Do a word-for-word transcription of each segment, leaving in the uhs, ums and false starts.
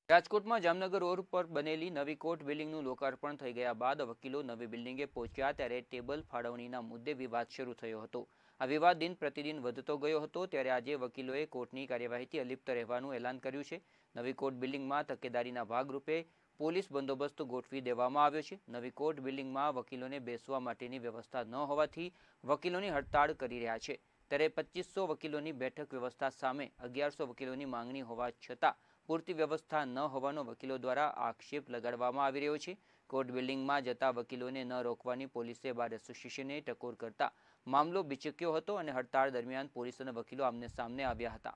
રાજકોટમાં જામનગર રોડ પર બનેલી નવી કોર્ટ બિલ્ડિંગનું લોકાર્પણ થઈ ગયા બાદ વકીલો નવી બિલ્ડિંગે પહોંચ્યા ત્યારે ટેબલ ફાળવણીના મુદ્દે વિવાદ શરૂ થયો હતો। આ વિવાદ દિન પ્રતિદિન વધતો ગયો હતો ત્યારે આજે વકીલોએ કોર્ટની કાર્યવાહીથી અલિપ્ત રહેવાનું એલાન કર્યું છે। નવી કોર્ટ બિલ્ડિંગમાં તકેદારીના ભાગરૂપે પોલીસ બંદોબસ્ત ગોઠવી દેવામાં આવ્યો છે। નવી કોર્ટ બિલ્ડિંગમાં વકીલોને બેસવા માટેની વ્યવસ્થા ન હોવાથી વકીલોની હડતાળ કરી રહ્યા છે। ત્યારે પચીસો વકીલોની બેઠક વ્યવસ્થા સામે અગિયારસો વકીલોની માંગણી હોવા છતાં પૂરતી વ્યવસ્થા ન હોવાનો વકીલો દ્વારા આક્ષેપ લગાડવામાં આવી રહ્યો છે। કોર્ટ બિલ્ડિંગમાં જતા વકીલોને ન રોકવાની પોલીસે બાર એસોસિએશને ટકોર કરતા મામલો બિચક્યો હતો અને હડતાળ દરમિયાન પોલીસ અને વકીલો આમને સામને આવ્યા હતા।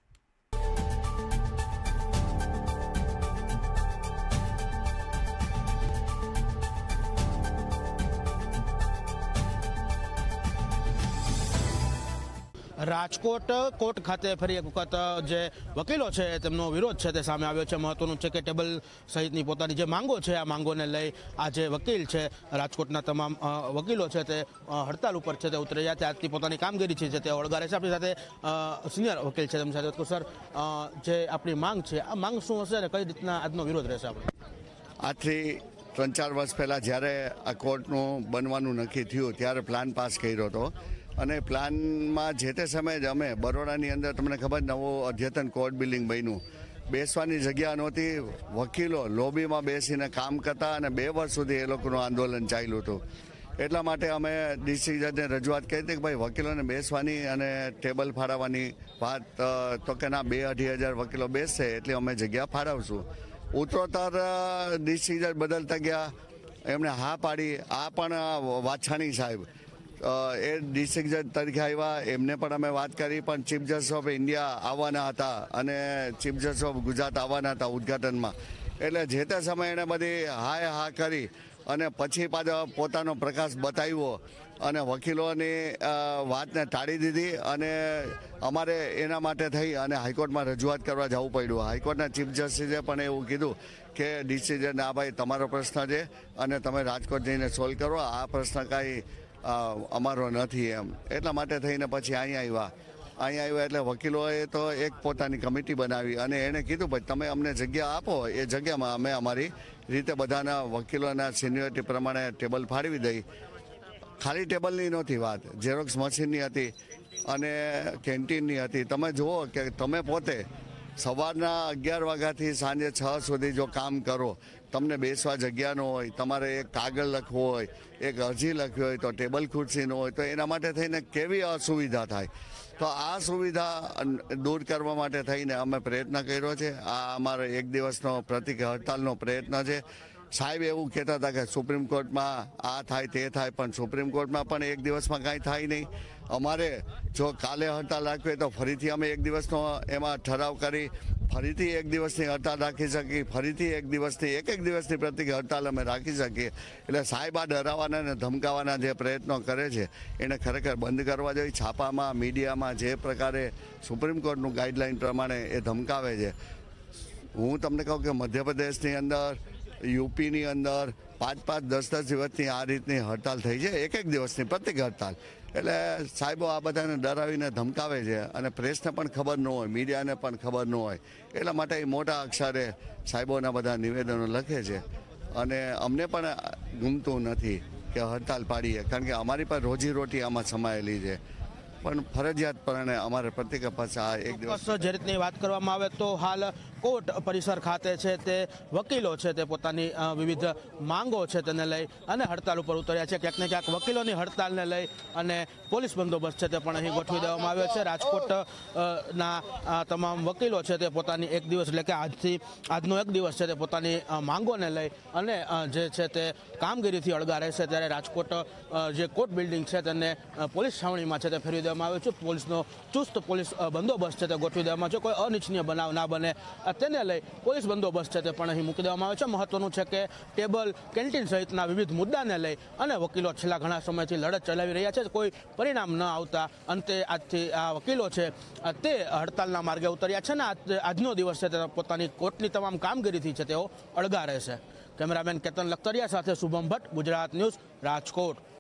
રાજકોટ કોર્ટ ખાતે ફરી એક વખત જે વકીલો છે તેમનો વિરોધ છે તે સામે આવ્યો છે। મહત્વનું છે કે ટેબલ સહિતની પોતાની જે માંગો છે આ માંગોને લઈ આ જે વકીલ છે રાજકોટના તમામ વકીલો છે તે હડતાલ ઉપર છે તે ઉતરી રહ્યા છે। આજથી પોતાની કામગીરી છે તે ઓળગારે છે। આપણી સાથે સિનિયર વકીલ છે તેમની સાથે સર, જે આપણી માંગ છે આ માંગ શું હશે અને કઈ રીતના આજનો વિરોધ રહેશે? આપણે આજથી ત્રણ ચાર વર્ષ પહેલાં જ્યારે આ કોર્ટનું બનવાનું નક્કી થયું ત્યારે પ્લાન પાસ કર્યો હતો અને પ્લાનમાં જે તે સમયે જ અમે બરોડાની અંદર તમને ખબર નવું અદ્યતન કોર્ટ બિલ્ડિંગ બન્યું, બેસવાની જગ્યા નહોતી, વકીલો લોબીમાં બેસીને કામ કરતા અને બે વર્ષ સુધી એ લોકોનું આંદોલન ચાલ્યું હતું। એટલા માટે અમે ડીસી જજને રજૂઆત કરી હતી કે ભાઈ વકીલોને બેસવાની અને ટેબલ ફાળવવાની વાત તો કે ના, બે અઢી હજાર વકીલો બેસશે એટલે અમે જગ્યા ફાળવશું। ઉત્તરોત્તર ડીસી જજ બદલતા ગયા, એમણે હા પાડી। આ પણ વાછાણી સાહેબ એ ડિસ્ટ્રિક્ટ જજ તરીકે આવ્યા, એમને પણ અમે વાત કરી, પણ ચીફ જસ્ટિસ ઓફ ઇન્ડિયા આવવાના હતા અને ચીફ જસ્ટિસ ઓફ ગુજરાત આવવાના હતા ઉદ્ઘાટનમાં, એટલે જે તે સમયે એણે બધી હાય હા કરી અને પછી પાછો પોતાનો પ્રકાશ બતાવ્યો અને વકીલોની વાતને ટાળી દીધી અને અમારે એના માટે થઈ અને હાઈકોર્ટમાં રજૂઆત કરવા જવું પડ્યું। હાઈકોર્ટના ચીફ જસ્ટિસે પણ એવું કીધું કે ડિસિઝન આ ભાઈ તમારો પ્રશ્ન છે અને તમે રાજકોટ જઈને સોલ્વ કરો, આ પ્રશ્ન કાંઈ અમારો નથી એમ। એટલા માટે થઈને પછી અહીંયા આવ્યા અહીંયા આવ્યા એટલે વકીલોએ તો એક પોતાની કમિટી બનાવી અને એણે કીધું ભાઈ તમે અમને જગ્યા આપો, એ જગ્યામાં અમે અમારી રીતે બધાના વકીલોના સિનિયોરિટી પ્રમાણે ટેબલ ફાળવી દઈ। ખાલી ટેબલની નહોતી વાત, ઝેરોક્સ મશીનની હતી અને કેન્ટીનની હતી। તમે જુઓ કે તમે પોતે સવારના અગિયાર વાગ્યાથી સાંજે છ સુધી જો કામ કરો, તમને બેસવા જગ્યા ન હોય, તમારે એક કાગળ લખવો હોય, એક અરજી લખવી હોય તો ટેબલ ખુરશી ન હોય, તો એના માટે થઈને કેવી અસુવિધા થાય। તો આ સુવિધા દૂર કરવા માટે થઈને અમે પ્રયત્ન કર્યો છે। આ અમારો એક દિવસનો પ્રતિક હડતાલનો પ્રયત્ન છે। સાહેબ એવું કહેતા હતા કે સુપ્રીમ કોર્ટમાં આ થાય તે થાય, પણ સુપ્રીમ કોર્ટમાં પણ એક દિવસમાં કાંઈ થાય નહીં। અમારે જો કાલે હડતાલ રાખવી હોય તો ફરીથી અમે એક દિવસનો એમાં ઠરાવ કરી ફરીથી એક દિવસની હડતાલ રાખી શકીએ, ફરીથી એક દિવસની એક એક દિવસની પ્રતિક હડતાલ અમે રાખી શકીએ। એટલે સાહેબ આ ડરાવવાના અને ધમકાવવાના જે પ્રયત્નો કરે છે એને ખરેખર બંધ કરવા જોઈએ। છાપામાં મીડિયામાં જે પ્રકારે સુપ્રીમ કોર્ટનું ગાઈડલાઈન પ્રમાણે એ ધમકાવે છે, હું તમને કહું કે મધ્યપ્રદેશની અંદર, યુપીની અંદર પાંચ પાંચ દસ દસ દિવસની આ રીતની હડતાલ થઈ છે, એક એક દિવસની પ્રતિક હડતાલ। એટલે સાહેબો આ બધાને ડરાવીને ધમકાવે છે અને પ્રેસને પણ ખબર ન હોય, મીડિયાને પણ ખબર ન હોય, એટલા માટે એ મોટા અક્ષરે સાહેબોના બધા નિવેદનો લખે છે અને અમને પણ ગમતું નથી કે હડતાલ પાડીએ, કારણ કે અમારી પર રોજીરોટી આમાં સમાયેલી છે, પણ ફરજિયાતપણે અમારે પ્રતિક પાસે આ એક દિવસ જે રીતની વાત કરવામાં આવે તો હાલ કોર્ટ પરિસર ખાતે છે તે વકીલો છે તે પોતાની વિવિધ માંગો છે તેને લઈ અને હડતાલ ઉપર ઉતર્યા છે। ક્યાંક ને ક્યાંક વકીલોની હડતાલને લઈ અને પોલીસ બંદોબસ્ત છે તે પણ અહીં ગોઠવી દેવામાં આવ્યો છે। રાજકોટના તમામ વકીલો છે તે પોતાની એક દિવસ એટલે કે આજથી આજનો એક દિવસ છે તે પોતાની માંગોને લઈ અને જે છે તે કામગીરીથી અળગા રહેશે। ત્યારે રાજકોટ જે કોર્ટ બિલ્ડિંગ છે તેને પોલીસ છાવણીમાં છે તે ફેરવી દેવામાં આવ્યો છે। પોલીસનો ચુસ્ત પોલીસ બંદોબસ્ત છે તે ગોઠવી દેવામાં આવ્યો છે। કોઈ અનિચ્છનીય બનાવ ના બને તેને લઈ પોલીસ બંદોબસ્ત છે તે પણ અહીં મૂકી દેવામાં આવે છે। મહત્વનું છે કે ટેબલ, કેન્ટીન સહિતના વિવિધ મુદ્દાને લઈ અને વકીલો છેલ્લા ઘણા સમયથી લડત ચલાવી રહ્યા છે। કોઈ પરિણામ ન આવતા અંતે આજથી આ વકીલો છે તે હડતાલના માર્ગે ઉતર્યા છે અને આજનો દિવસ છે તે પોતાની કોર્ટની તમામ કામગીરીથી છે તેઓ અળગા રહેશે। કેમેરામેન કેતન લખતરિયા સાથે શુભમ ભટ્ટ, ગુજરાત ન્યૂઝ, રાજકોટ।